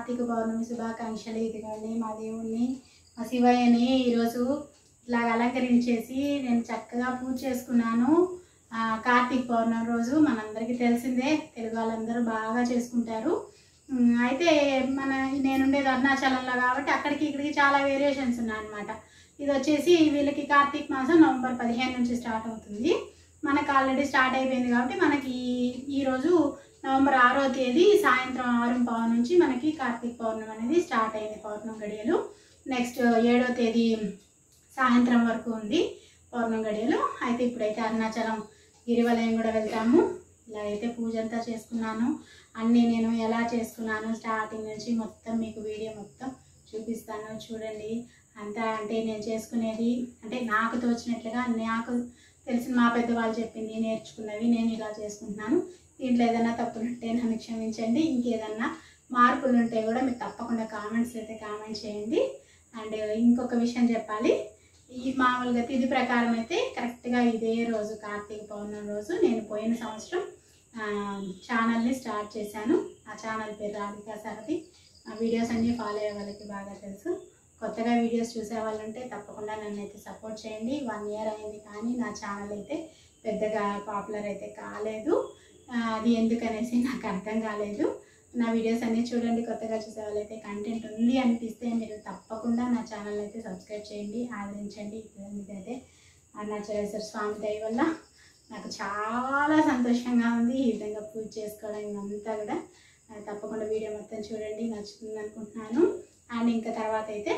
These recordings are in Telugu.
కార్తీక పౌర్ణమి శుభాకాంక్షలు. ఇదిగోండి మా దేవుణ్ణి మా శివయ్యని ఈరోజు ఇలా అలంకరించేసి నేను చక్కగా పూజ చేసుకున్నాను. కార్తీక పౌర్ణమి రోజు మనందరికీ తెలిసిందే, తెలుగు వాళ్ళందరూ బాగా చేసుకుంటారు. అయితే నేనుండేది అరుణాచలంలో కాబట్టి అక్కడికి ఇక్కడికి చాలా వేరియేషన్స్ ఉన్నాయన్నమాట. ఇది వచ్చేసి వీళ్ళకి కార్తీక మాసం నవంబర్ 15 నుంచి స్టార్ట్ అవుతుంది. మనకు ఆల్రెడీ స్టార్ట్ అయిపోయింది కాబట్టి మనకి ఈరోజు నవంబర్ 6వ తేదీ సాయంత్రం 6:15 నుంచి మనకి కార్తీక పౌర్ణమి అనేది స్టార్ట్ అయింది. పౌర్ణమి గడియలు నెక్స్ట్ 7వ తేదీ సాయంత్రం వరకు ఉంది పౌర్ణమి గడియలు. అయితే ఇప్పుడైతే అరుణాచలం గిరివలయం కూడా వెళ్తాము. ఇలా అయితే పూజ అంతా చేసుకున్నాను. అన్నీ నేను ఎలా చేసుకున్నాను స్టార్టింగ్ నుంచి మొత్తం మీకు వీడియో మొత్తం చూపిస్తాను. చూడండి. అంతా అంటే నేను చేసుకునేది అంటే నాకు తోచినట్లుగా, నాకు తెలిసిన మా పెద్దవాళ్ళు చెప్పింది నేర్చుకున్నవి నేను ఇలా చేసుకుంటున్నాను. దీంట్లో ఏదైనా తప్పులుంటే నన్ను క్షమించండి. ఇంకేదన్నా మార్పులు ఉంటే కూడా మీరు తప్పకుండా కామెంట్స్ అయితే కామెంట్ చేయండి. అండ్ ఇంకొక విషయం చెప్పాలి, ఈ మామూలుగా తిథి ప్రకారం అయితే కరెక్ట్గా ఇదే రోజు కార్తీక పౌర్ణమి రోజు నేను పోయిన సంవత్సరం ఛానల్ని స్టార్ట్ చేశాను. ఆ ఛానల్ పేరు RadhikaSarathi. ఆ వీడియోస్ అన్నీ ఫాలో అయ్యే వాళ్ళకి బాగా తెలుసు. కొత్తగా వీడియోస్ చూసే వాళ్ళు ఉంటే తప్పకుండా నన్ను అయితే సపోర్ట్ చేయండి. 1 ఇయర్ అయింది కానీ నా ఛానల్ అయితే పెద్దగా పాపులర్ అయితే కాలేదు. అది ఎందుకనేసి నాకు అర్థం కాలేదు. నా వీడియోస్ అన్నీ చూడండి. కొత్తగా చూసే వాళ్ళైతే కంటెంట్ ఉంది అనిపిస్తే మీరు తప్పకుండా నా ఛానల్ అయితే సబ్స్క్రైబ్ చేయండి, ఆదరించండి. ఇదైతే అరుణాచలేశ్వర స్వామి దయ వల్ల నాకు చాలా సంతోషంగా ఉంది ఈ విధంగా పూజ చేసుకోవడం. ఇదంతా కూడా తప్పకుండా వీడియో మొత్తం చూడండి, నచ్చుతుంది అనుకుంటున్నాను. అండ్ ఇంకా తర్వాత అయితే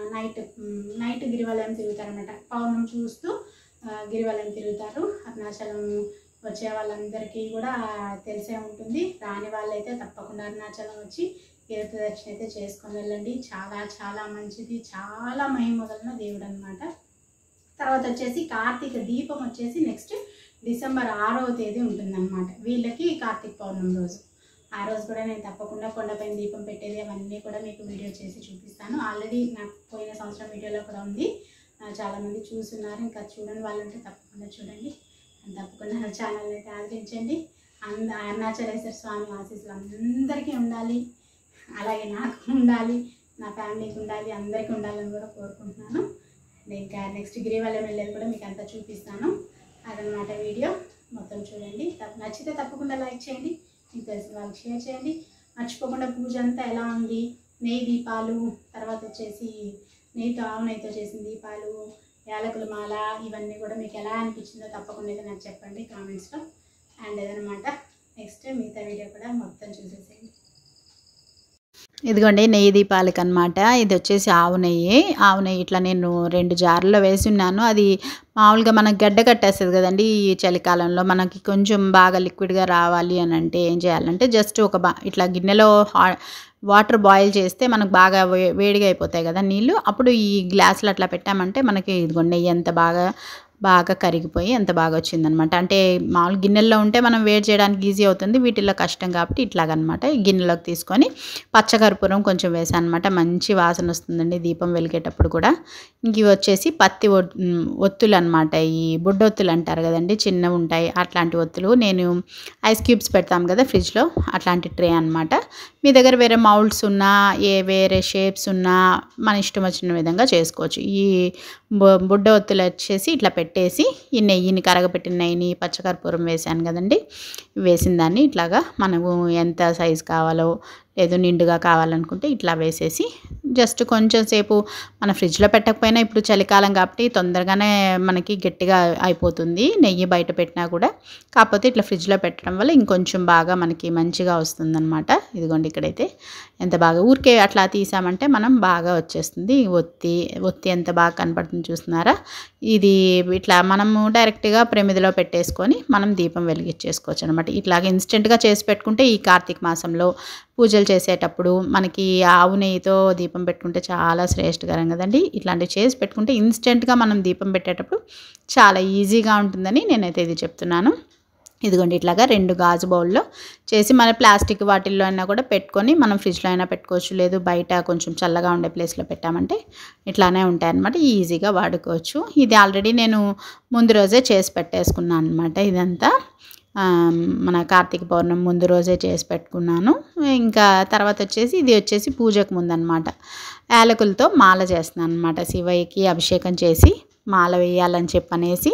నైట్ గిరివలయం తిరుగుతారనమాట. పౌర్ణమి చూస్తూ గిరివలయం తిరుగుతారు. అరుణాచలం వచ్చే వాళ్ళందరికీ కూడా తెలిసే ఉంటుంది. రాని వాళ్ళైతే తప్పకుండా అరుణాచలం వచ్చి తీర్థదర్శనం అయితే చేసుకొని వెళ్ళండి. చాలా చాలా మంచిది, చాలా మహిమగలన దేవుడు అనమాట. తర్వాత వచ్చేసి కార్తీక దీపం వచ్చేసి నెక్స్ట్ డిసెంబర్ 6వ తేదీ ఉంటుందన్నమాట. వీళ్ళకి కార్తీక పౌర్ణమి రోజు. ఆ రోజు కూడా నేను తప్పకుండా కొండపైన దీపం పెట్టేది అవన్నీ కూడా మీకు వీడియో చేసి చూపిస్తాను. ఆల్రెడీ నాకు పోయిన సంవత్సరం వీడియోలో కూడా ఉంది, చాలామంది చూస్తున్నారు. ఇంకా చూడని వాళ్ళు ఉంటే తప్పకుండా చూడండి. తప్పకుండా నా ఛానల్ అయితే ఆదరించండి. అరుణాచలేశ్వర స్వామి ఆశీస్సులు అందరికీ ఉండాలి, అలాగే నాకు ఉండాలి, నా ఫ్యామిలీకి ఉండాలి, అందరికీ ఉండాలని కూడా కోరుకుంటున్నాను. ఇంకా నెక్స్ట్ గిరివలయం వెళ్ళేది కూడా మీకు అంతా చూపిస్తాను. అదనమాట వీడియో మొత్తం చూడండి. నచ్చితే తప్పకుండా లైక్ చేయండి, మీకు తెలిసిన వాళ్ళకి షేర్ చేయండి. మర్చిపోకుండా పూజ అంతా ఎలా ఉంది, నెయ్యి దీపాలు, తర్వాత వచ్చేసి ఆవు నెయ్యితో చేసిన దీపాలు, యాలకుల మాల, ఇవన్నీ కూడా మీకు ఎలా అనిపించిందో తప్పకుండా అయితే నాకు చెప్పండి కామెంట్స్లో. అండ్ అదనమాట నెక్స్ట్ మిగతా వీడియో కూడా మొత్తం చూసేసేయండి. ఇదిగోండి నెయ్యి దీపాలకి అనమాట. ఇది వచ్చేసి ఆవు నెయ్యి ఇట్లా నేను 2 జార్లలో వేసి ఉన్నాను. అది మామూలుగా మనకు గడ్డ కట్టేస్తుంది కదండి. ఈ చలికాలంలో మనకి కొంచెం బాగా లిక్విడ్గా రావాలి అని అంటే ఏం చేయాలంటే జస్ట్ ఇట్లా గిన్నెలో వాటర్ బాయిల్ చేస్తే మనకు బాగా వేడిగా అయిపోతాయి కదా నీళ్ళు. అప్పుడు ఈ గ్లాసులు అట్లా పెట్టామంటే మనకి ఇదిగోండి నెయ్యి ఎంత బాగా కరిగిపోయి ఎంత బాగా వచ్చిందనమాట. అంటే మామూలు గిన్నెల్లో ఉంటే మనం వేడి చేయడానికి ఈజీ అవుతుంది, వీటిల్లో కష్టం కాబట్టి ఇట్లాగనమాట. ఈ గిన్నెలోకి తీసుకొని పచ్చకర్పూరం కొంచెం వేసాను అనమాట. మంచి వాసన వస్తుందండి దీపం వెలిగేటప్పుడు కూడా. ఇంక ఇవి వచ్చేసి పత్తి ఒత్తులు అనమాట. ఈ బుడ్డొత్తులు అంటారు కదండి, చిన్నవి ఉంటాయి అట్లాంటి ఒత్తులు. నేను ఐస్ క్యూబ్స్ పెడతాం కదా ఫ్రిడ్జ్లో, అట్లాంటి ట్రే అనమాట. మీ దగ్గర వేరే మౌల్డ్స్ ఉన్నా వేరే షేప్స్ ఉన్నా మన ఇష్టం వచ్చిన విధంగా చేసుకోవచ్చు. ఈ బుడ్డ ఒత్తులు వచ్చేసి ఇట్లా పెట్టేసి ఈ నెయ్యిని కరగపెట్టిన నెయ్యిని పచ్చకర్పూరం వేసాను కదండి, వేసిన దాన్ని ఇట్లాగా మనము ఎంత సైజు కావాలో లేదు నిండుగా కావాలనుకుంటే ఇట్లా వేసేసి జస్ట్ కొంచెం సేపు మన ఫ్రిడ్జ్లో పెట్టకపోయినా ఇప్పుడు చలికాలం కాబట్టి తొందరగానే మనకి గట్టిగా అయిపోతుంది నెయ్యి బయట పెట్టినా కూడా. కాకపోతే ఇట్లా ఫ్రిడ్జ్లో పెట్టడం వల్ల ఇంకొంచెం బాగా మనకి మంచిగా వస్తుందన్నమాట. ఇదిగోండి ఇక్కడైతే ఎంత బాగా ఊరికే అట్లా తీసామంటే మనం బాగా వచ్చేస్తుంది. ఒత్తి ఎంత బాగా కనపడుతుంది చూస్తున్నారా. ఇది ఇట్లా మనము డైరెక్ట్గా ప్రమిదిలో పెట్టేసుకొని మనం దీపం వెలిగించేసుకోవచ్చు అనమాట. ఇట్లాగ ఇన్స్టెంట్గా చేసి పెట్టుకుంటే ఈ కార్తీక మాసంలో పూజలు చేసేటప్పుడు మనకి ఆవు నెయ్యితో దీపం పెట్టుకుంటే చాలా శ్రేష్టకరం కదండి. ఇట్లాంటివి చేసి పెట్టుకుంటే ఇన్స్టెంట్గా మనం దీపం పెట్టేటప్పుడు చాలా ఈజీగా ఉంటుందని నేనైతే ఇది చెప్తున్నాను. ఇదిగోండి ఇట్లాగా 2 గాజు బౌల్లో చేసి మన ప్లాస్టిక్ వాటిల్లో అయినా కూడా పెట్టుకొని మనం ఫ్రిడ్జ్లో అయినా పెట్టుకోవచ్చు, లేదు బయట కొంచెం చల్లగా ఉండే ప్లేస్లో పెట్టామంటే ఇట్లానే ఉంటాయన్నమాట, ఈజీగా వాడుకోవచ్చు. ఇది ఆల్రెడీ నేను ముందు రోజే చేసి పెట్టేసుకున్నాను అనమాట. ఇదంతా మన కార్తీక పౌర్ణమి ముందు రోజే చేసి పెట్టుకున్నాను. ఇంకా తర్వాత వచ్చేసి ఇది వచ్చేసి పూజకు ముందనమాట. యాలకులతో మాల చేస్తున్నాను అనమాట. శివయ్యకి అభిషేకం చేసి మాల వేయాలని చెప్పనేసి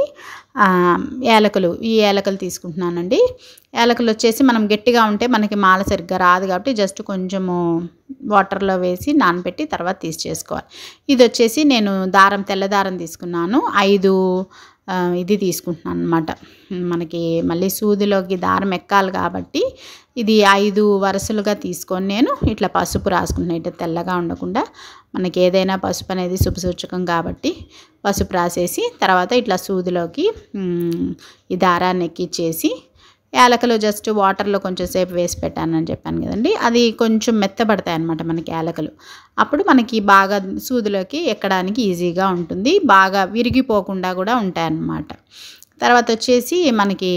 ఈ యాలకులు తీసుకుంటున్నానండి. యాలకులు వచ్చేసి మనం గట్టిగా ఉంటే మనకి మాల సరిగ్గా రాదు కాబట్టి జస్ట్ కొంచెము వాటర్లో వేసి నానబెట్టి తర్వాత తీసి చేసుకోవాలి. ఇది వచ్చేసి నేను తెల్ల దారం తీసుకున్నాను. 5 ఇది తీసుకుంటున్నాను అనమాట. మనకి మళ్ళీ సూదిలోకి దారం ఎక్కాలి కాబట్టి ఇది 5 వరుసలుగా తీసుకొని నేను ఇట్లా పసుపు రాసుకుంటున్నాను. ఇట్లా తెల్లగా ఉండకుండా మనకి ఏదైనా పసుపు అనేది శుభసూచకం కాబట్టి పసుపు రాసేసి తర్వాత ఇట్లా సూదిలోకి ఈ దారాన్ని ఎక్కిచ్చేసి యాలకులు జస్ట్ వాటర్లో కొంచెం సేపు వేసి పెట్టానని చెప్పాను కదండి. అది కొంచెం మెత్తబడతాయి అన్నమాట మనకి యాలకులు. అప్పుడు మనకి బాగా సూదిలోకి ఎక్కడానికి ఈజీగా ఉంటుంది, బాగా విరిగిపోకుండా కూడా ఉంటాయన్నమాట. తర్వాత వచ్చేసి మనకి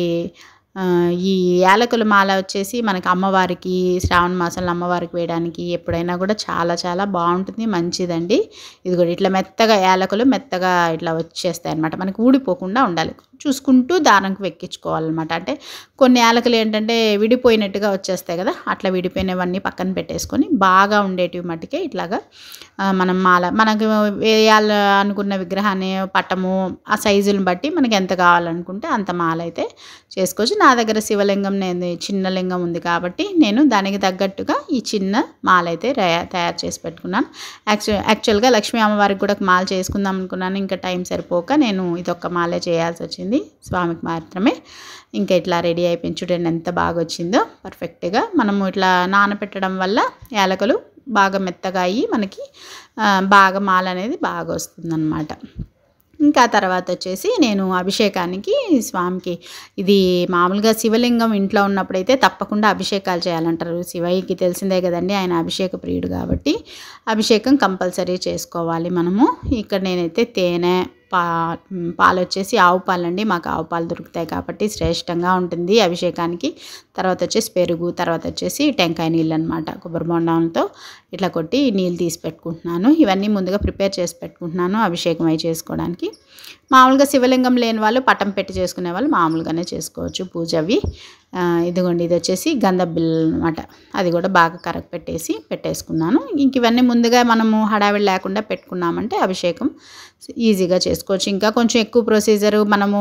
ఈ యాలకుల మాల వచ్చేసి మనకి అమ్మవారికి శ్రావణ మాసంలో అమ్మవారికి వేయడానికి ఎప్పుడైనా కూడా చాలా చాలా బాగుంటుంది, మంచిదండి. ఇది కూడా ఇట్లా మెత్తగా యాలకులు మెత్తగా ఇట్లా వచ్చేస్తాయి అన్నమాట. మనకి ఊడిపోకుండా ఉండాలి, చూసుకుంటూ దారంకి వెక్కించుకోవాలన్నమాట. అంటే కొన్ని యాలకులు ఏంటంటే విడిపోయినట్టుగా వచ్చేస్తాయి కదా, అట్లా విడిపోయినవన్నీ పక్కన పెట్టేసుకొని బాగా ఉండేటివి మట్టుకే ఇట్లాగా మనం మాల మనకు వేయాలనుకున్న విగ్రహాన్ని పట్టము ఆ సైజులను బట్టి మనకి ఎంత కావాలనుకుంటే అంత మాల అయితే చేసుకోవచ్చు. నా దగ్గర శివలింగం చిన్న లింగం ఉంది కాబట్టి నేను దానికి తగ్గట్టుగా ఈ చిన్న మాల అయితే తయారు చేసి పెట్టుకున్నాను. యాక్చువల్గా లక్ష్మీ అమ్మవారికి కూడా మాల చేసుకుందాం అనుకున్నాను, ఇంకా టైం సరిపోక నేను ఇదొక్క మాలే చేయాల్సి వచ్చింది స్వామికి మాత్రమే. ఇంకా ఇట్లా రెడీ అయిపోయింది, చూడండి ఎంత బాగా వచ్చిందో పర్ఫెక్ట్గా. మనము ఇట్లా నానబెట్టడం వల్ల యాలకులు బాగా మెత్తగా అయ్యి మనకి బాగా మాల అనేది బాగా వస్తుందన్నమాట. ఇంకా తర్వాత వచ్చేసి నేను అభిషేకానికి స్వామికి ఇది మామూలుగా శివలింగం ఇంట్లో ఉన్నప్పుడైతే తప్పకుండా అభిషేకాలు చేయాలంటారు. శివయ్యకి తెలిసిందే కదండి, ఆయన అభిషేక ప్రియుడు కాబట్టి అభిషేకం కంపల్సరీ చేసుకోవాలి మనము. ఇక్కడ నేనైతే తేనె పాలు వచ్చేసి ఆవు పాలండి, మాకు ఆవు పాలు దొరుకుతాయి కాబట్టి శ్రేష్టంగా ఉంటుంది అభిషేకానికి. తర్వాత వచ్చేసి పెరుగు, తర్వాత వచ్చేసి టెంకాయ నీళ్ళు అనమాట. కొబ్బరి బొండంతో ఇట్లా కొట్టి నీళ్ళు తీసి పెట్టుకుంటున్నాను. ఇవన్నీ ముందుగా ప్రిపేర్ చేసి పెట్టుకుంటున్నాను అభిషేకం అయి చేసుకోవడానికి. మామూలుగా శివలింగం లేని వాళ్ళు పటం పెట్టి చేసుకునే వాళ్ళు మామూలుగానే చేసుకోవచ్చు పూజ అవి. ఇదిగోండి ఇది వచ్చేసి గంధం బిళ్ళ అనమాట, అది కూడా బాగా కరగ పెట్టేసుకున్నాను. ఇంక ఇవన్నీ ముందుగా మనము హడావిడి లేకుండా పెట్టుకున్నామంటే అభిషేకం ఈజీగా చేసుకోవచ్చు. ఇంకా కొంచెం ఎక్కువ ప్రొసీజరు మనము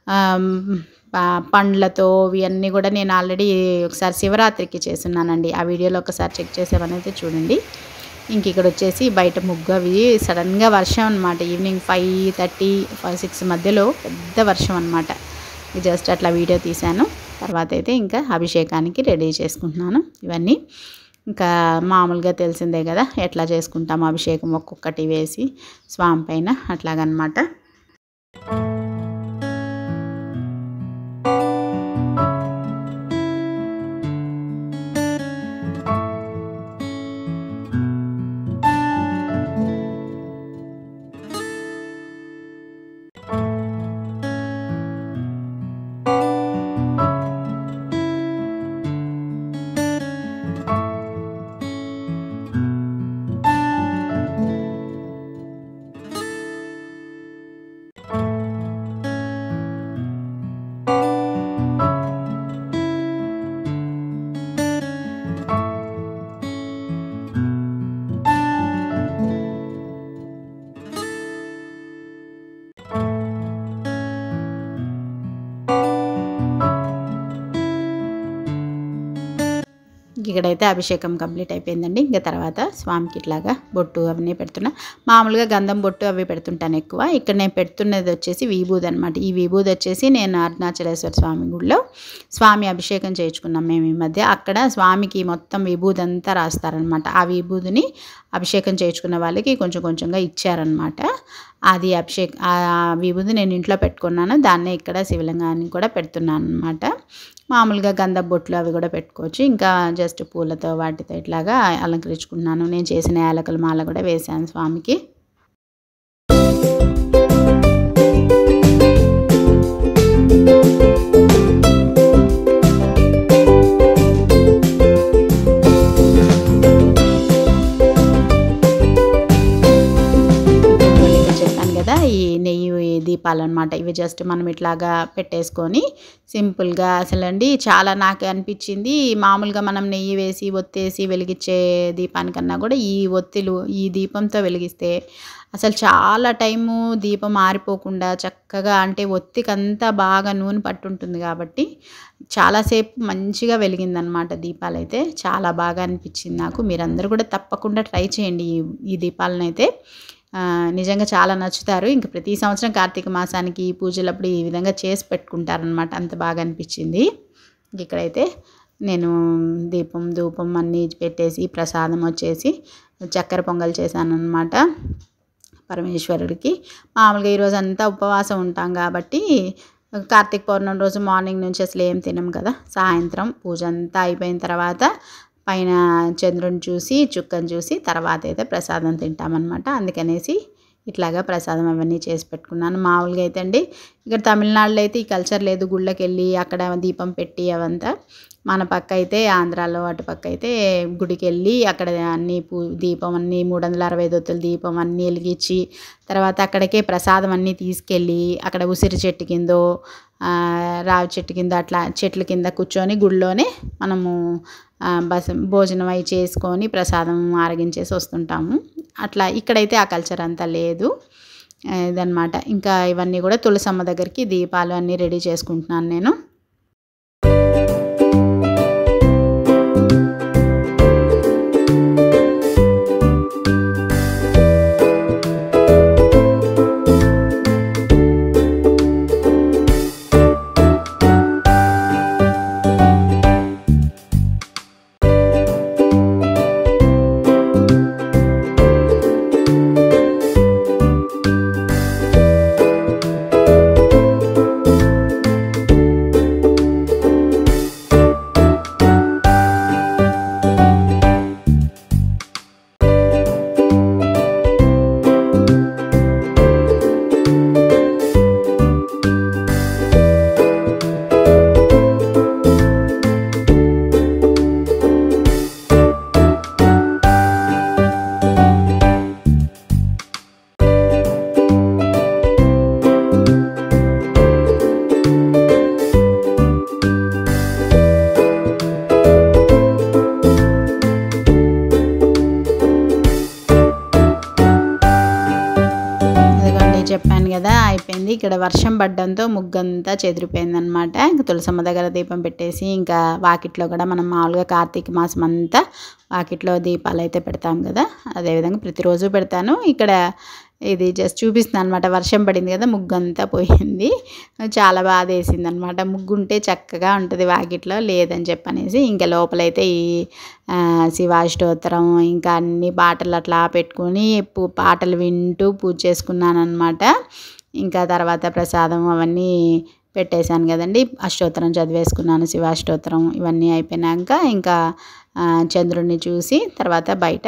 పండ్లతో ఇవన్నీ కూడా నేను ఆల్రెడీ ఒకసారి శివరాత్రికి చేస్తున్నానండి, ఆ వీడియోలో ఒకసారి చెక్ చేసామనైతే చూడండి. ఇంక ఇక్కడ వచ్చేసి బయట ముగ్గు అవి సడన్గా వర్షం అనమాట. ఈవినింగ్ 5:30, 6 మధ్యలో పెద్ద వర్షం అనమాట. జస్ట్ అట్లా వీడియో తీశాను. తర్వాత అయితే ఇంకా అభిషేకానికి రెడీ చేసుకుంటున్నాను. ఇవన్నీ ఇంకా మామూలుగా తెలిసిందే కదా ఎట్లా చేసుకుంటాము అభిషేకం, ఒక్కొక్కటి వేసి స్వామి పైన అట్లాగనమాట. ఇక్కడైతే అభిషేకం కంప్లీట్ అయిపోయిందండి. ఇంకా తర్వాత స్వామికి ఇట్లాగా బొట్టు అవన్నీ పెడుతున్నా. మామూలుగా గంధం బొట్టు అవి పెడుతుంటాను ఎక్కువ. ఇక్కడ నేను పెడుతున్నది వచ్చేసి విభూది అనమాట. ఈ విభూది వచ్చేసి నేను అరుణాచలేశ్వర స్వామి గుడిలో స్వామి అభిషేకం చేయించుకున్నాం మేము ఈ మధ్య. అక్కడ స్వామికి మొత్తం విభూది అంతా రాస్తారనమాట. ఆ విభూదిని అభిషేకం చేయించుకున్న వాళ్ళకి కొంచెం కొంచెంగా ఇచ్చారనమాట. అది ఆ విభూది నేను ఇంట్లో పెట్టుకున్నాను, దాన్నే ఇక్కడ శివలింగాన్ని కూడా పెడుతున్నాను అనమాట. మామూలుగా గంధం బొట్లు అవి కూడా పెట్టుకోవచ్చు. ఇంకా జస్ట్ పూలతో వాటితో ఇట్లాగా అలంకరించుకున్నాను. నేను చేసిన యాలకుల మాల కూడా వేశాను స్వామికి. చెప్పాను కదా ఈ నెయ్యి దీపాలు అనమాట. ఇవి జస్ట్ మనం ఇట్లాగా పెట్టేసుకొని సింపుల్గా అసలండి చాలా నాకు అనిపించింది మామూలుగా మనం నెయ్యి వేసి ఒత్తేసి వెలిగించే దీపానికన్నా కూడా ఈ ఒత్తిలు ఈ దీపంతో వెలిగిస్తే అసలు చాలా టైము దీపం ఆరిపోకుండా చక్కగా అంటే ఒత్తికంతా బాగా నూనె పట్టుంటుంది కాబట్టి చాలాసేపు మంచిగా వెలిగిందనమాట దీపాలు అయితే. చాలా బాగా అనిపించింది నాకు. మీరందరూ కూడా తప్పకుండా ట్రై చేయండి ఈ దీపాలను అయితే. నిజంగా చాలా నచ్చుతారు. ఇంక ప్రతి సంవత్సరం కార్తీక మాసానికి పూజలప్పుడు ఈ విధంగా చేసి పెట్టుకుంటారనమాట. అంత బాగా అనిపించింది. ఇక్కడైతే నేను దీపం ధూపం అన్నీ పెట్టేసి ప్రసాదం వచ్చేసి చక్కెర పొంగల్ చేశాను అనమాట పరమేశ్వరుడికి. మామూలుగా ఈరోజు అంతా ఉపవాసం ఉంటాం కాబట్టి కార్తీక పౌర్ణమి రోజు మార్నింగ్ నుంచి అసలు ఏం తినం కదా. సాయంత్రం పూజ అంతా అయిపోయిన తర్వాత పైన చంద్రుని చూసి చుక్కను చూసి తర్వాత అయితే ప్రసాదం తింటామన్నమాట. అందుకనేసి ఇట్లాగా ప్రసాదం అవన్నీ చేసి పెట్టుకున్నాను. మామూలుగా అయితే అండి ఇక్కడ తమిళనాడులో అయితే ఈ కల్చర్ లేదు. గుళ్ళకి వెళ్ళి అక్కడ దీపం పెట్టి అవంతా. మన పక్క అయితే ఆంధ్రాలో అటుపక్క అయితే గుడికి వెళ్ళి అక్కడ అన్నీ దీపం అన్నీ 365 ఒత్తుల దీపం అన్నీ వెలిగించి తర్వాత అక్కడికే ప్రసాదం అన్నీ తీసుకెళ్ళి అక్కడ ఉసిరి చెట్టు కిందో రావి చెట్టు కింద అట్లా చెట్ల కింద కూర్చొని గుడిలోనే మనము భోజనం అవి చేసుకొని ప్రసాదం ఆరగించేసి వస్తుంటాము. అట్లా ఇక్కడైతే ఆ కల్చర్ అంతా లేదు ఇదన్నమాట. ఇంకా ఇవన్నీ కూడా తులసమ్మ దగ్గరికి దీపాలు అన్నీ రెడీ చేసుకుంటున్నాను నేను. చెప్పాను కదా అయిపోయింది. ఇక్కడ వర్షం పడ్డంతో ముగ్గంతా చెదిరిపోయిందనమాట. ఇంకా తులసమ్మ దగ్గర దీపం పెట్టేసి ఇంకా వాకిట్లో కూడా మనం మామూలుగా కార్తీక మాసం అంతా వాకిట్లో దీపాలు అయితే పెడతాం కదా, అదేవిధంగా ప్రతిరోజు పెడతాను. ఇక్కడ ఇది జస్ట్ చూపిస్తున్నాను అనమాట. వర్షం పడింది కదా ముగ్గంతా పోయింది. చాలా బాధ వేసింది అనమాట. ముగ్గు ఉంటే చక్కగా ఉంటుంది వాకిట్లో, లేదని చెప్పనేసి ఇంకా లోపలైతే ఈ శివాష్టోత్తరం ఇంకా అన్ని పాటలు అట్లా పెట్టుకొని పాటలు వింటూ పూజ చేసుకున్నాను అనమాట. ఇంకా తర్వాత ప్రసాదం అవన్నీ పెట్టేశాను కదండి, అష్టోత్తరం చదివేసుకున్నాను, శివాష్టోత్తరం ఇవన్నీ అయిపోయినాక ఇంకా చంద్రుడిని చూసి తర్వాత బయట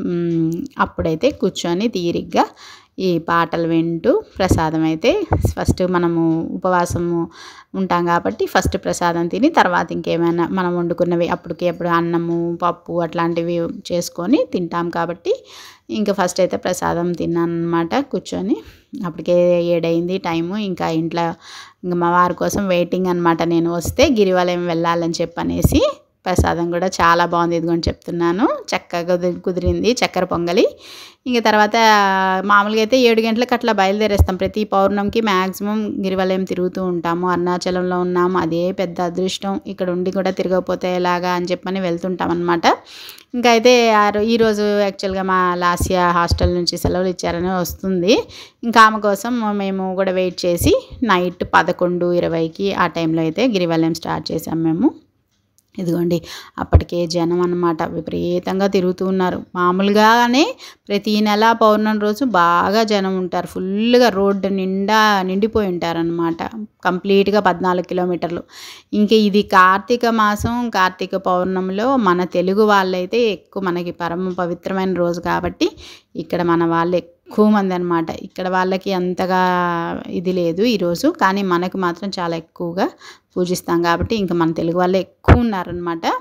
అప్పుడైతే కూర్చొని తీరిగ్గా ఈ పాటలు వింటూ ప్రసాదం అయితే ఫస్ట్ మనము ఉపవాసము ఉంటాం కాబట్టి ఫస్ట్ ప్రసాదం తిని తర్వాత ఇంకేమైనా మనం వండుకున్నవి అప్పుడు అన్నము పప్పు అట్లాంటివి చేసుకొని తింటాం కాబట్టి ఇంకా ఫస్ట్ అయితే ప్రసాదం తిన్నాను అనమాట కూర్చొని. అప్పటికే 7 అయింది టైము. ఇంకా ఇంట్లో ఇంకా మా వారి కోసం వెయిటింగ్ అనమాట. నేను వస్తే గిరివలయం వెళ్ళాలని చెప్పనేసి. ప్రసాదం కూడా చాలా బాగుంది, ఇదిగోని చెప్తున్నాను, చక్కగా కుదిరింది చక్కెర పొంగలి. ఇంక తర్వాత మామూలుగా అయితే 7 గంటలకు అట్లా బయలుదేరేస్తాం. ప్రతి పౌర్ణమికి మ్యాక్సిమం గిరివలయం తిరుగుతూ ఉంటాము. అరుణాచలంలో ఉన్నాము, అదే పెద్ద అదృష్టం. ఇక్కడ ఉండి కూడా తిరగకపోతే ఎలాగా అని చెప్పని వెళ్తుంటాం అనమాట. ఇంకా అయితే ఈరోజు యాక్చువల్గా మా లాస్య హాస్టల్ నుంచి సెలవులు ఇచ్చారని వస్తుంది. ఇంకా ఆమె కోసం మేము కూడా వెయిట్ చేసి నైట్ 11:20కి ఆ టైంలో అయితే గిరివలయం స్టార్ట్ చేసాం మేము. ఇదిగోండి అప్పటికే జనం అన్నమాట విపరీతంగా తిరుగుతూ ఉన్నారు. మామూలుగానే ప్రతి నెల పౌర్ణమి రోజు బాగా జనం ఉంటారు, ఫుల్గా రోడ్డు నిండిపోయి ఉంటారనమాట. కంప్లీట్గా 14 కిలోమీటర్లు. ఇంకా ఇది కార్తీక మాసం, కార్తీక పౌర్ణమిలో మన తెలుగు వాళ్ళైతే ఎక్కువ మనకి పరమ పవిత్రమైన రోజు కాబట్టి ఇక్కడ మన వాళ్ళు ఎక్కువ మంది అనమాట. ఇక్కడ వాళ్ళకి అంతగా ఇది లేదు ఈరోజు, కానీ మనకు మాత్రం చాలా ఎక్కువగా పూజిస్తాం కాబట్టి ఇంకా మన తెలుగు వాళ్ళే ఎక్కువ ఉన్నారనమాట.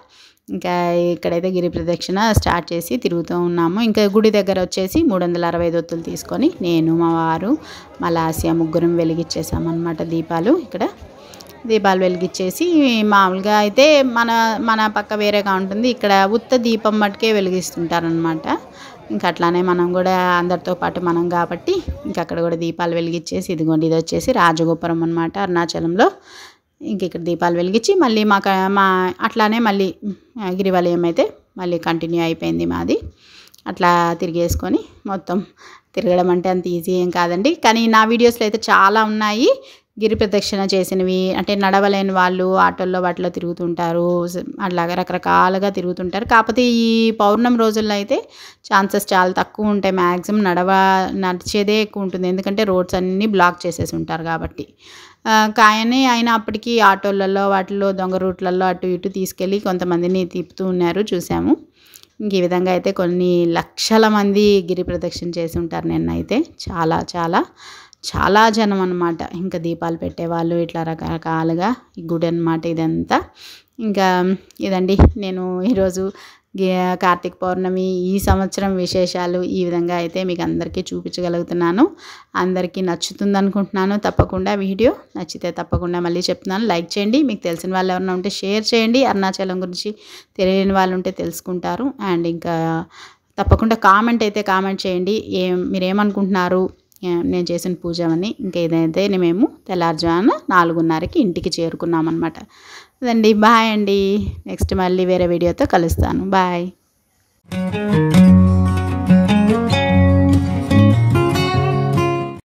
ఇంకా ఇక్కడైతే గిరి ప్రదక్షిణ స్టార్ట్ చేసి తిరుగుతూ ఉన్నాము. ఇంకా గుడి దగ్గర వచ్చేసి 365 ఒత్తులు తీసుకొని నేను, మా వారు, మా లాస్య ముగ్గురం వెలిగించేసామన్నమాట దీపాలు. ఇక్కడ దీపాలు వెలిగించేసి మామూలుగా అయితే మన పక్క వేరేగా ఉంటుంది, ఇక్కడ ఉత్త దీపం మట్టుకే వెలిగిస్తుంటారనమాట. ఇంకా అట్లానే మనం కూడా అందరితో పాటు మనం కాబట్టి ఇంకా అక్కడ కూడా దీపాలు వెలిగించేసి, ఇదిగోండి ఇది వచ్చేసి రాజగోపురం అనమాట అరుణాచలంలో. ఇంక ఇక్కడ దీపాలు వెలిగించి మళ్ళీ మా అట్లానే మళ్ళీ గిరివలయం అయితే మళ్ళీ కంటిన్యూ అయిపోయింది మాది. అట్లా తిరిగేసుకొని మొత్తం తిరగడం అంటే అంత ఈజీ ఏం కాదండి. కానీ నా వీడియోస్లో అయితే చాలా ఉన్నాయి గిరి ప్రదక్షిణ చేసినవి. అంటే నడవలేని వాళ్ళు ఆటోల్లో వాటిలో తిరుగుతుంటారు, అట్లాగా రకరకాలుగా తిరుగుతుంటారు. కాకపోతే ఈ పౌర్ణమి రోజుల్లో అయితే ఛాన్సెస్ చాలా తక్కువ ఉంటాయి. మ్యాక్సిమం నడిచేదే ఎక్కువ ఉంటుంది, ఎందుకంటే రోడ్స్ అన్నీ బ్లాక్ చేసేసి ఉంటారు కాబట్టి. కానీ అయినా అప్పటికి ఆటోలలో వాటిలో దొంగ రూట్లలో అటు ఇటు తీసుకెళ్ళి కొంతమందిని తిప్పుతూ ఉన్నారు, చూసాము. ఇంక ఈ విధంగా అయితే కొన్ని లక్షల మంది గిరి ప్రదక్షిణ చేసి ఉంటారు నిన్నైతే. చాలా చాలా చాలా జనం అనమాట. ఇంకా దీపాలు పెట్టేవాళ్ళు ఇట్లా రకరకాలుగా ఈ గుడి అనమాట ఇదంతా. ఇంకా ఇదండి నేను ఈరోజు కార్తీక పౌర్ణమి ఈ సంవత్సరం విశేషాలు ఈ విధంగా అయితే మీకు అందరికీ చూపించగలుగుతున్నాను. అందరికీ నచ్చుతుంది అనుకుంటున్నాను. తప్పకుండా వీడియో నచ్చితే తప్పకుండా మళ్ళీ చెప్తున్నాను, లైక్ చేయండి. మీకు తెలిసిన వాళ్ళు ఎవరైనా ఉంటే షేర్ చేయండి. అరుణాచలం గురించి తెలియని వాళ్ళు ఉంటే తెలుసుకుంటారు. అండ్ ఇంకా తప్పకుండా కామెంట్ చేయండి, మీరేమనుకుంటున్నారు నేను చేసిన పూజ అని. ఇంకా ఇదైతే మేము తెల్లారుజామున 4:30కి ఇంటికి చేరుకున్నామన్నమాట. అదండి, బాయ్ అండి. నెక్స్ట్ మళ్ళీ వేరే వీడియోతో కలుస్తాను. బాయ్.